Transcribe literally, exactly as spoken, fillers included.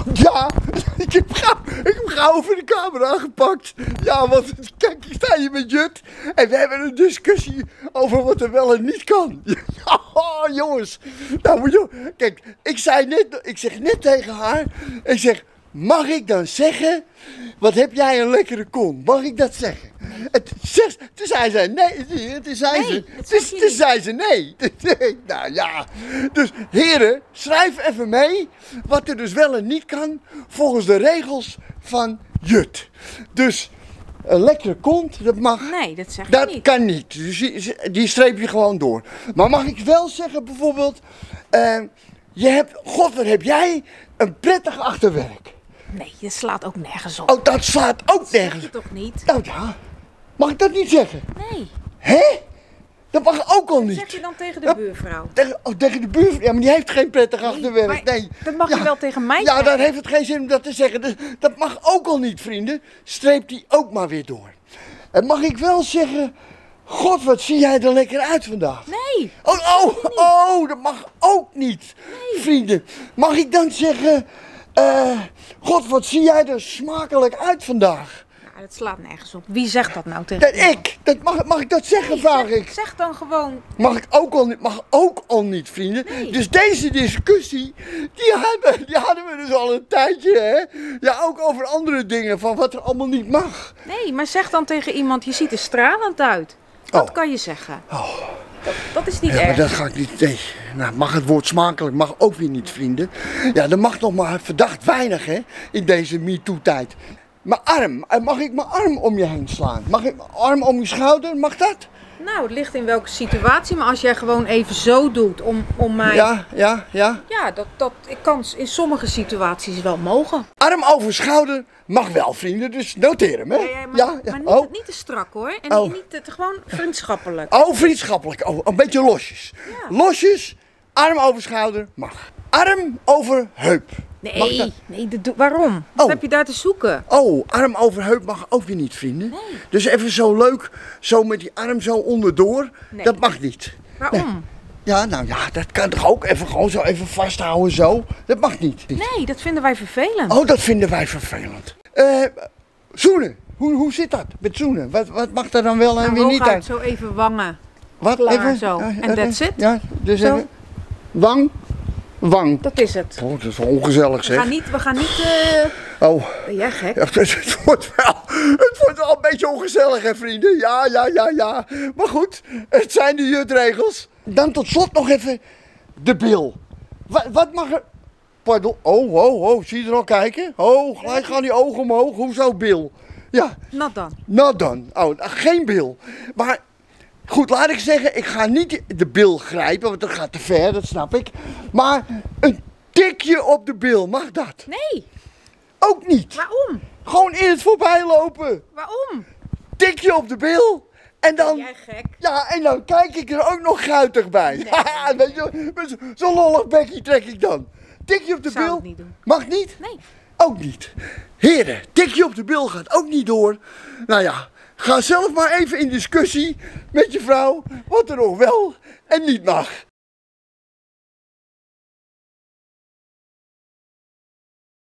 Ja, ik heb gauw, ik heb gauw over de camera gepakt. Ja, want kijk, ik sta hier met Jut en we hebben een discussie over wat er wel en niet kan. Ja, oh, jongens. Nou, moet je, kijk, ik zei net, ik zeg net tegen haar, ik zeg, mag ik dan zeggen, wat heb jij een lekkere kont? Mag ik dat zeggen? En toen zei ze nee, toen zei ze, nee, toen zei ze nee. Nou ja, dus heren, schrijf even mee wat er dus wel en niet kan volgens de regels van Jut. Dus een lekkere kont, dat mag. Nee, dat zeg je dat niet. Dat kan niet, dus die, die streep je gewoon door. Maar mag ik wel zeggen bijvoorbeeld, uh, je hebt, god wat heb jij een prettig achterwerk. Nee, je slaat ook nergens op. Oh, dat slaat ook dat nergens zeg je toch niet? Nou ja, mag ik dat niet zeggen? Nee. Hé? Dat mag ook al niet. Dat zeg je dan tegen de buurvrouw? Tegen, oh, tegen de buurvrouw? Ja, maar die heeft geen prettig nee, achterwerk. Nee. Dat mag ja. je wel tegen mij Ja, zeggen. dan heeft het geen zin om dat te zeggen. Dus, dat mag ook al niet, vrienden. Streep die ook maar weer door. En mag ik wel zeggen, god, wat zie jij er lekker uit vandaag? Nee. Oh, oh, oh, dat mag ook niet, nee. Vrienden. Mag ik dan zeggen, uh, god, wat zie jij er smakelijk uit vandaag? Ja, dat slaat nergens op. Wie zegt dat nou tegen Dat ik. Dat mag, mag ik dat zeggen, nee, vraag zeg, ik. Zeg dan gewoon. Mag ik ook al niet, mag ook al niet, vrienden. Nee. Dus deze discussie, die hadden, die hadden we dus al een tijdje, hè. Ja, ook over andere dingen, van wat er allemaal niet mag. Nee, maar zeg dan tegen iemand, je ziet er stralend uit. Dat oh. kan je zeggen. Oh. Dat, dat is niet ja, erg. maar dat ga ik niet, nee. Nou, mag het woord smakelijk, mag ook weer niet, vrienden. Ja, er mag nog maar verdacht weinig, hè, in deze MeToo-tijd. Mijn arm, mag ik mijn arm om je heen slaan? Mag ik mijn arm om je schouder, mag dat? Nou, het ligt in welke situatie, maar als jij gewoon even zo doet om, om mij... Ja, ja, ja. Ja, dat, dat kan in sommige situaties wel mogen. Arm over schouder mag wel, vrienden, dus noteer hem, hè? Ja, ja, maar, ja, ja. maar niet, oh. niet te strak, hoor. En oh. niet te, gewoon vriendschappelijk. Oh, vriendschappelijk. Oh, een beetje losjes. Ja. Losjes, arm over schouder, mag. Arm over heup. Nee, nee dat, waarom? Wat oh. heb je daar te zoeken? Oh, arm over heup mag ook weer niet, vrienden. Nee. Dus even zo leuk, zo met die arm zo onderdoor, nee. Dat mag niet. Waarom? Nee. Ja, nou ja, dat kan toch ook even gewoon zo even vasthouden zo. Dat mag niet. Nee, dat vinden wij vervelend. Oh, dat vinden wij vervelend. Uh, zoenen, hoe, hoe zit dat met zoenen? Wat, wat mag er dan wel en nou, weer niet uit? Zo even wangen. Wat? Klaar, even? Zo. Uh, en that's it. Ja, dus zo. even. Wang. Wang. Dat is het. Oh, dat is wel ongezellig, zeg. We gaan niet... We gaan niet uh... Oh. Ben jij gek? Ja, het, het, wordt wel, het wordt wel een beetje ongezellig, hè, vrienden. Ja, ja, ja, ja. Maar goed, het zijn de jutregels. Dan tot slot nog even de bil. Wat, wat mag er... Pardon. Oh, oh, oh. Zie je er al kijken? Oh, gelijk gaan die ogen omhoog. Hoezo bil? Ja. Not dan. Not dan. Oh, geen bil. Maar... Goed, laat ik zeggen, ik ga niet de bil grijpen, want dat gaat te ver, dat snap ik. Maar een tikje op de bil, mag dat? Nee. Ook niet. Waarom? Gewoon in het voorbijlopen. Waarom? Tikje op de bil. En dan... Ben jij gek? Ja, en dan kijk ik er ook nog guitig bij. Nee. Weet je, zo'n zo lollig bekje trek ik dan. Tikje op de Zou bil. het niet doen. Mag niet? Nee. Ook niet. Heren, tikje op de bil gaat ook niet door. Nou ja... Ga zelf maar even in discussie met je vrouw wat er nog wel en niet mag.